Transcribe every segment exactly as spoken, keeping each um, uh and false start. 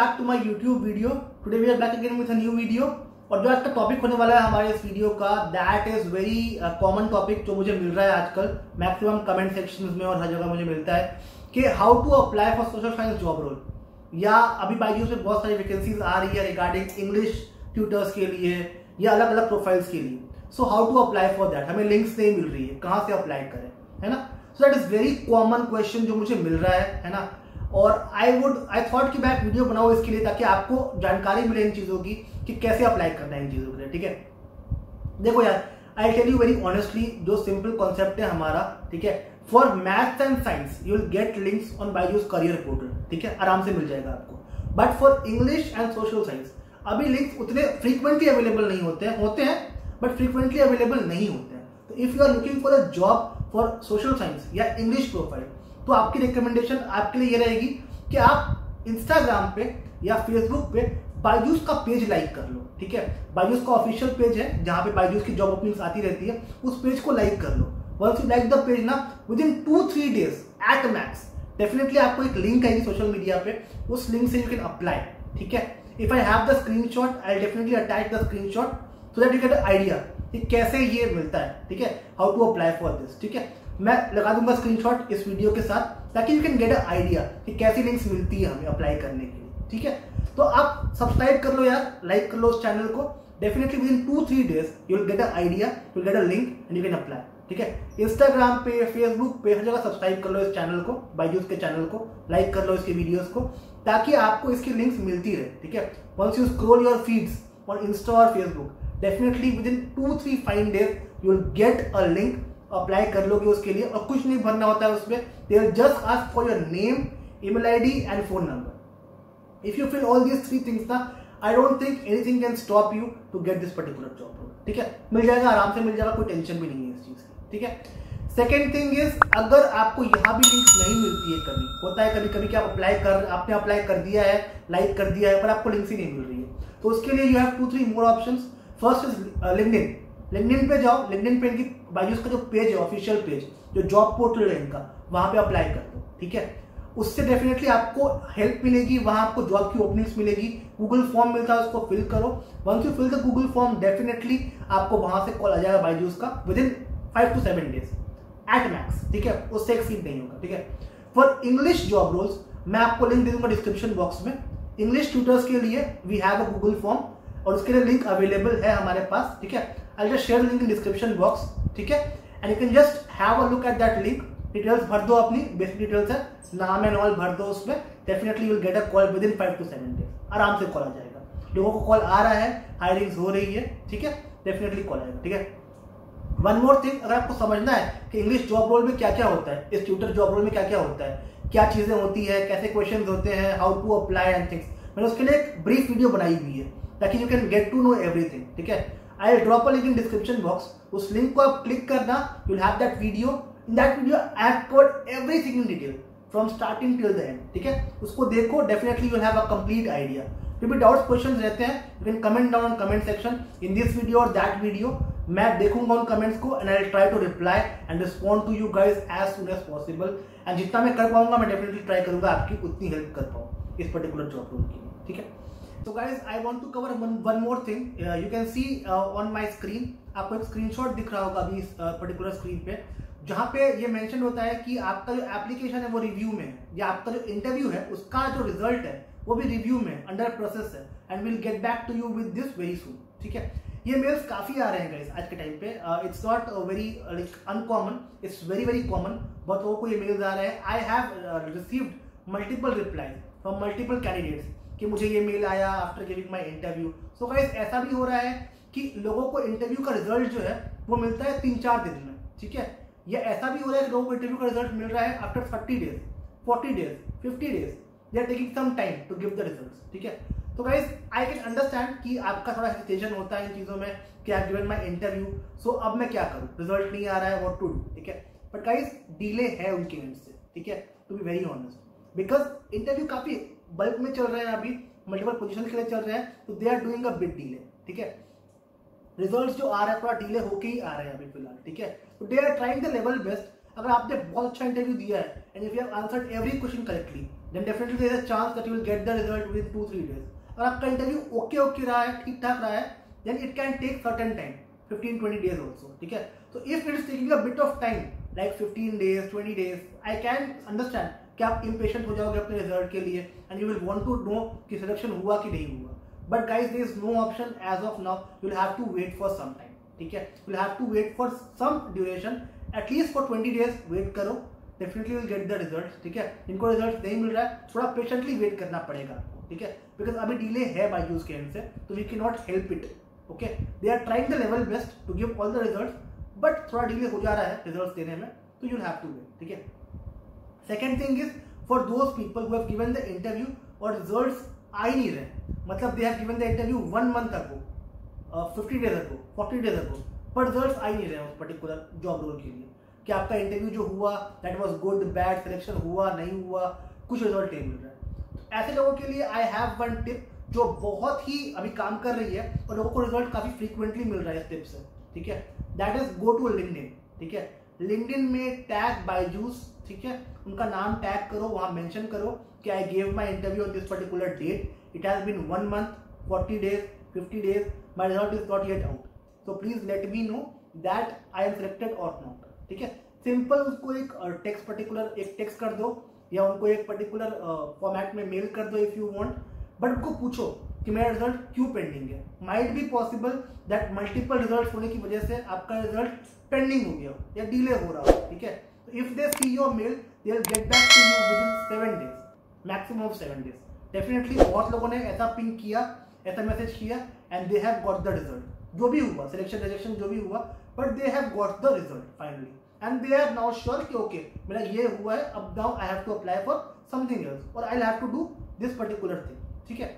back to my YouTube video. Today we are back again with a new video. और जो आज का topic होने वाला है हमारे इस वीडियो का, that is very common topic जो मुझे मिल रहा है आजकल मैक्सिमम कमेंट सेक्शंस में और हर जगह मुझे मिलता है कि how to apply for social science job role. या अभी बाईजूस में बहुत सारी वैकेंसीज आ रही है रिगार्डिंग इंग्लिश ट्यूटर्स के लिए या अलग अलग प्रोफाइल्स के लिए। So how to apply for that, हमें लिंक्स नहीं मिल रही है, कहाँ से अप्लाई करें, है ना। So that is very common question जो मुझे मिल रहा है है ना। और आई वुड आई थॉट कि मैं एक वीडियो बनाऊं इसके लिए ताकि आपको जानकारी मिले इन चीजों की कि कैसे अप्लाई करना है इन चीजों के लिए, ठीक है। देखो यार, I tell you very honestly, जो सिंपल कॉन्सेप्ट है हमारा, ठीक है, for maths and science you will get links on Byju's career portal, ठीक है, आराम से मिल जाएगा आपको। But for English and social science अभी लिंक्स उतने फ्रीक्वेंटली अवेलेबल नहीं होते हैं होते हैं बट फ्रीक्वेंटली अवेलेबल नहीं होते हैं। तो if you are looking for a job for social science या इंग्लिश प्रोफाइल, तो आपकी रिकमेंडेशन आपके लिए ये रहेगी कि आप इंस्टाग्राम पे या फेसबुक पे बायजूस का पेज लाइक कर लो, ठीक है। बायजूस का ऑफिशियल पेज है जहां पे बायजूस की जॉब ओपनिंग्स आती रहती है, उस पेज को लाइक कर लो। Once you like the page ना, within two three days at max definitely आपको एक लिंक आएगी सोशल मीडिया पे, उस लिंक से यू कैन अप्लाई, ठीक है। If I have the screenshot I definitely attach the screenshot so that you get idea कि कैसे ये मिलता है, ठीक है, how to apply for this, ठीक है। मैं लगा दूंगा स्क्रीनशॉट इस वीडियो के साथ ताकि you can get a idea कि कैसी लिंक्स मिलती है हमें अप्लाई करने के लिए, ठीक है। तो आप सब्सक्राइब कर लो यार, लाइक कर लो उस चैनल को। Definitely within two three days you will get a idea, you will get a link and you can apply, ठीक है। इंस्टाग्राम पे, फेसबुक पे, हर जगह सब्सक्राइब कर लो इस चैनल को, बायजूस के चैनल को, लाइक कर लो इसके वीडियोस को ताकि आपको इसकी लिंक्स मिलती रहे, ठीक है। Once you scroll your feeds on Insta और Facebook, definitely within two three five days you will get a link, apply कर लोगे उसके लिए। और कुछ नहीं भरना होता है उसमें, they will just ask for your name, email ID and phone number. If you fill all these three things ना, I don't think anything can stop you to get this particular job role, ठीक है। मिल जाएगा, आराम से मिल जाएगा, कोई tension भी नहीं है इस चीज की, ठीक है। सेकेंड थिंग इज, अगर आपको यहाँ भी लिंक्स नहीं मिलती है, कभी होता है कभी कभी कि आप अप्लाई कर आपने अप्लाई कर दिया है, लाइक कर दिया है, पर आपको लिंक्स ही नहीं मिल रही है, तो उसके लिए you have two three more options. First is LinkedIn. LinkedIn पे जाओ, लिंक्डइन पे इनकी बायजूस का जो पेज है, ऑफिशियल पेज, जो जॉब पोर्टल है इनका, वहां पे अप्लाई कर दो, ठीक है। उससे डेफिनेटली आपको हेल्प मिलेगी, वहां आपको जॉब की ओपनिंग्स मिलेगी। गूगल फॉर्म मिलता है, उसको फिल करो। Once you fill the Google form, definitely आपको वहां से कॉल आ जाएगा बायजूस का within five to seven days at max, ठीक है, उससे एक्सीड नहीं होगा, ठीक है। फॉर इंग्लिश जॉब रोल्स मैं आपको लिंक दे दूंगा डिस्क्रिप्शन बॉक्स में। इंग्लिश ट्यूटर्स के लिए we have a Google form और उसके लिए लिंक अवेलेबल है हमारे पास, ठीक है। I just share link in description box, ठीक है, and you can just have a look at that link. Details भर दो, अपनी बेसिक डिटेल्स है, नाम एंड ऑल भर दो उसमें। Definitely you will get a call within five to seven days, आराम से कॉल आ जाएगा। लोगों को कॉल आ रहा है, हायरिंग्स हो रही है, ठीक है, डेफिनेटली कॉल आएगा, ठीक है। वन मोर थिंग, अगर आपको समझना है कि इंग्लिश जॉब रोल में क्या क्या होता है, इस ट्यूटर जॉब रोल में क्या क्या होता है, क्या चीजें होती है, कैसे क्वेश्चंस होते हैं, how to apply and things, मैंने उसके लिए एक ब्रीफ वीडियो बनाई हुई है ताकि you can get to know everything, ठीक है। I will drop a link in description box, उस लिंक को आप क्लिक करना, you will have that video. In that video I have covered everything in detail from starting till the end, ठीक है। उसको देखो, definitely you will have a complete idea. फिर भी डाउट्स क्वेश्चंस रहते हैं, you can comment down on comment section in this video और that video. मैं देखूंगा उन कमेंट्स को and I will try to reply and respond to you guys as soon as possible. And जितना मैं कर पाऊंगा मैं डेफिनेटली ट्राई करूंगा आपकी उतनी हेल्प कर पाऊँ इस पर्टिकुलर जॉब रोल के लिए, ठीक है। So guys, I want to cover one, one more thing. Uh, you can see uh, on my screen, आपको एक स्क्रीनशॉट दिख रहा होगा अभी इस पर्टिकुलर स्क्रीन पे, जहां पे ये मेंशन होता है कि आपका जो एप्लीकेशन है वो रिव्यू में है, या आपका जो इंटरव्यू है उसका जो रिजल्ट है वो भी रिव्यू में अंडर प्रोसेस है, and will get back to you with this very soon, ठीक है। ये मेल्स काफी आ रहे हैं गाइस आज के टाइम पे। It's not very like uncommon, it's very very common. बहुत लोगों को ये मेल्स आ रहे हैं। I have received multiple reply from multiple candidates कि मुझे ये मेल आया after giving my interview. So guys, ऐसा भी हो रहा है कि लोगों को इंटरव्यू का रिजल्ट जो है वो मिलता है तीन चार दिन में, ठीक है। या ऐसा भी हो रहा है कि लोगों को इंटरव्यू का रिजल्ट मिल रहा है after thirty days, forty days, fifty days. They are taking some time to give the results, ठीक है। तो गाइस, आई कैन अंडरस्टैंड कि आपका थोड़ा हेजिटेशन होता है इन चीजों में कि I given my interview, so अब मैं क्या करूं, रिजल्ट नहीं आ रहा है, व्हाट टू डू, ठीक है। बट गाइस, डिले है उनके एंड से, ठीक है, to be very honest, because interview काफी बल्क में चल रहे हैं अभी, मल्टीपल पोजीशन के लिए चल रहे हैं, तो they are doing a big delay, ठीक है। रिजल्ट्स जो आ रहा है थोड़ा डिले होके ही आ रहे हैं अभी फिलहाल, ठीक है। तो they are trying the level best. अगर आपने बहुत अच्छा इंटरव्यू दिया है and if you have answered every question correctly then definitely there is a chance that you will get the result with two three days. अगर आपका interview okay okay रहा है, ठीक ठाक रहा है, then it can take certain time, fifteen twenty days also, ठीक है। तो if it is taking a bit of time like fifteen days twenty days, I can understand कि आप इम्पेशेंट हो जाओगे अपने रिजल्ट के लिए and you will want to know कि सिलेक्शन हुआ कि नहीं हुआ। But guys there is no option as of now, you will have to wait for some time, ठीक है। You will have to wait for some duration, at least for twenty days wait करो, definitely will get the result, ठीक है। इनको result नहीं मिल रहा है, थोड़ा पेशेंटली वेट करना पड़ेगा, ठीक है, बिकॉज अभी डिले है बायजूस के एंड से, तो we can not help it, okay. They are trying the level best to give all the result, बट थोड़ा डिले हो जा रहा है रिजल्ट देने में, तो you will have to wait, ठीक है। Second thing is for those people who have given the interview और रिजल्ट्स आ ही नहीं रहे, मतलब they have given the interview one month ago, fifty days ago, forty days ago, पर results आ ही नहीं रहे उस पर्टिकुलर जॉब रोल के लिए कि आपका इंटरव्यू जो हुआ that was good bad, selection हुआ नहीं हुआ, कुछ रिजल्ट नहीं मिल रहा है। तो ऐसे लोगों के लिए आई हैव वन टिप जो बहुत ही अभी काम कर रही है और लोगों को रिजल्ट काफी फ्रीक्वेंटली मिल रहा है इस टिप से, ठीक है। That is go to LinkedIn, ठीक है। लिंक्डइन में टैग बायजूस, ठीक है, उनका नाम टैग करो, वहां मेंशन करो कि I gave my interview on this particular date, it has been one month, forty days, fifty days, my result is not yet out, so please let me know that I am selected और not, ठीक है। Simple उसको एक text particular एक text कर दो या उनको एक पर्टिकुलर फॉर्मेट में मेल कर दो इफ यू वांट, बट उनको पूछो कि मेरा रिजल्ट क्यों पेंडिंग है। Might be possible that multiple result होने की वजह से आपका रिजल्ट पेंडिंग हो गया हो या डिले हो रहा हो, ठीक है। If they see your mail they will get back to you within seven days, maximum of seven days. Definitely बहुत लोगों ने ऐसा पिंग किया, ऐसा मैसेज किया and they have got the result, जो भी हुआ सिलेक्शन रिजेक्शन जो भी हुआ, but they have got the result finally and they are now sure कि ओके मेरा ये हुआ है, अब now I have to apply for something else और I will have to do this particular thing, ठीक है।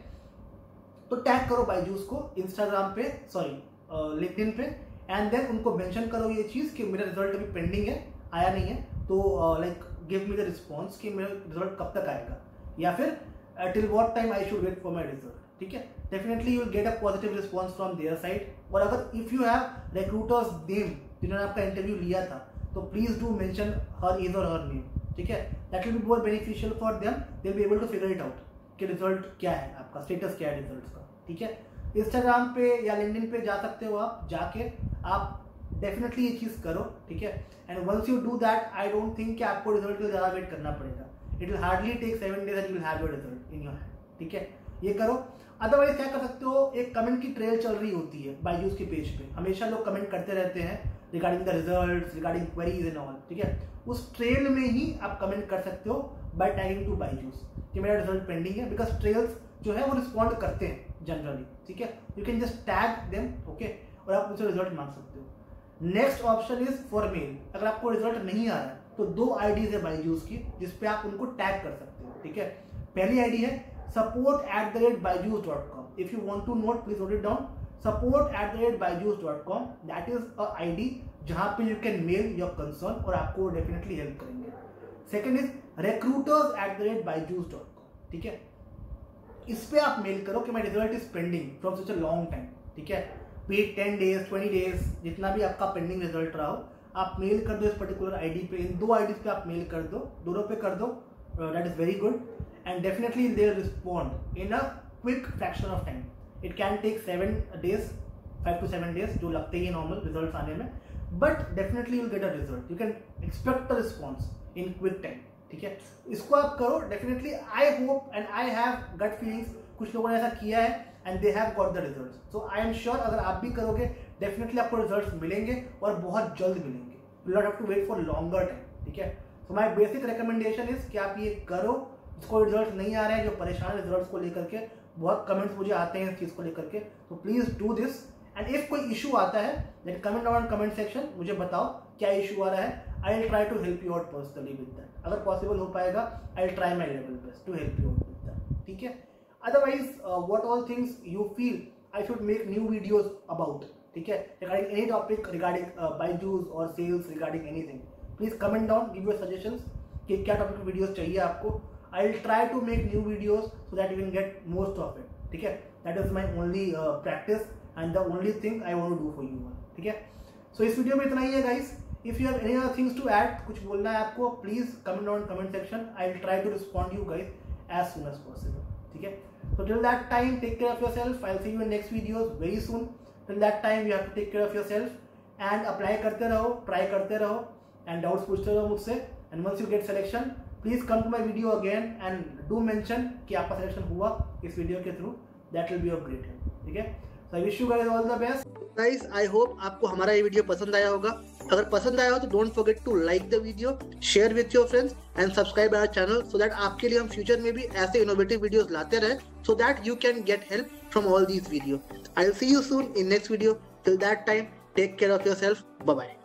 तो टैग करो बायजूस को इंस्टाग्राम पे, सॉरी लिंक्डइन पे, एंड देन उनको मेंशन करो ये चीज कि मेरा रिजल्ट अभी पेंडिंग है, आया नहीं है, तो like give me the response कि मेरा रिजल्ट कब तक आएगा या फिर till what time I should wait for my result, ठीक है। Definitely you will get a positive response from their side. और अगर if you have recruiters name जिन्होंने आपका इंटरव्यू लिया था, तो please do mention her is और हर नेम, ठीक है। That will be more beneficial for them, they will be able to figure it out कि रिजल्ट क्या है, आपका स्टेटस क्या है रिजल्ट का, ठीक है। इंस्टाग्राम पे या लिंक्डइन पे जा सकते हो आप, जाके आप डेफिनेटली ये चीज करो, ठीक है। And once you do that I don't think कि आपको रिजल्ट के लिए ज्यादा वेट करना पड़ेगा, it will hardly take seven days and you will have your result in your hand, ठीक है। ये करो। अदरवाइज क्या कर सकते हो, एक कमेंट की ट्रेल चल रही होती है बायजूस के पेज पे, हमेशा लोग कमेंट करते रहते हैं regarding the results, regarding queries and all, ठीक है। उस ट्रेल में ही आप कमेंट कर सकते हो बाय टैगिंग टू बायजूस कि मेरा रिजल्ट पेंडिंग है, बिकॉज ट्रेल्स जो है वो रिस्पॉन्ड करते हैं जनरली, ठीक है। You can just tag them, okay, और आप उनसे रिजल्ट मांग सकते हो। Next option is for mail. अगर आपको रिजल्ट नहीं आ रहा है तो दो आईडीज है बायजूस की जिसपे आप उनको टैग कर सकते हो, ठीक है। पहली आईडी है support at the rate Byju's dot com. If you want to note please note it down, support at the rate Byju's dot com, that is a ID जहां पे you can mail your concern और आपको डेफिनेटली help करेंगे। Second is recruiters at the rate Byju's dot com, ठीक है। इस पे आप मेल करो कि my result is pending from such a long time, ठीक है। Be ten days twenty days जितना भी आपका पेंडिंग रिजल्ट रहा हो, आप मेल कर दो इस पर्टिकुलर आईडी पे, इन दो आईडीज पे आप मेल कर दो, दोनों पे कर दो, that is very good and definitely they will respond in a quick fraction of time. It can take seven days five to seven days जो लगते ही नॉर्मल रिजल्ट आने में, but definitely you get a result, you can expect the response in quick time, ठीक है। इसको आप करो डेफिनेटली। I hope and I have gut feelings, कुछ लोगों ने ऐसा किया है and they have got the results, so I am sure अगर आप भी करोगे डेफिनेटली आपको रिजल्ट्स मिलेंगे और बहुत जल्द मिलेंगे, you not have to wait for longer time, ठीक है। So my basic recommendation is कि आप ये करो। जिसको रिजल्ट नहीं आ रहे हैं, जो परेशान रिजल्ट्स को लेकर के, बहुत कमेंट्स मुझे आते हैं इस चीज को लेकर के, तो please do this. And if कोई इशू आता है then comment down comment section, मुझे बताओ क्या इशू आ रहा है, I will try to help you out personally with that. अगर पॉसिबल हो पाएगा I will try my level best to help you out with that, ठीक है। Otherwise, uh, what all things you feel I should make new videos about, ठीक है, regarding any topic, regarding uh, Byju's or sales, regarding anything, please comment down, give your suggestions कि क्या topic पे videos चाहिए आपको। I will try to make new videos so that you can get most of it, ठीक है। That is my only uh, practice and the only thing I want to do for you all, ठीक है। So इस video में इतना ही है guys। If you have any other things to add, कुछ बोलना है आपको, please comment on comment section. I will try to respond you guys as soon as possible. ठीक है, so till that time take care of yourself. I'll see you in next videos very soon. Till that time you have to take care of yourself and apply करते रहो, try करते रहो and doubts पूछते रहो मुझसे. And once you get selection, please come to my video again and do mention कि आपका selection हुआ इस video के through. That will be of great help. ठीक है, so I wish you guys all the best. Guys, I hope आपको हमारा ये वीडियो पसंद आया होगा. अगर पसंद आया हो तो don't forget to like the video, share with your friends and subscribe our channel so that आपके लिए हम फ्यूचर में भी ऐसे इनोवेटिव वीडियोस लाते रहे so that you can get help from all these video. I will see you soon in next video. Till that time take care of yourself. Bye bye.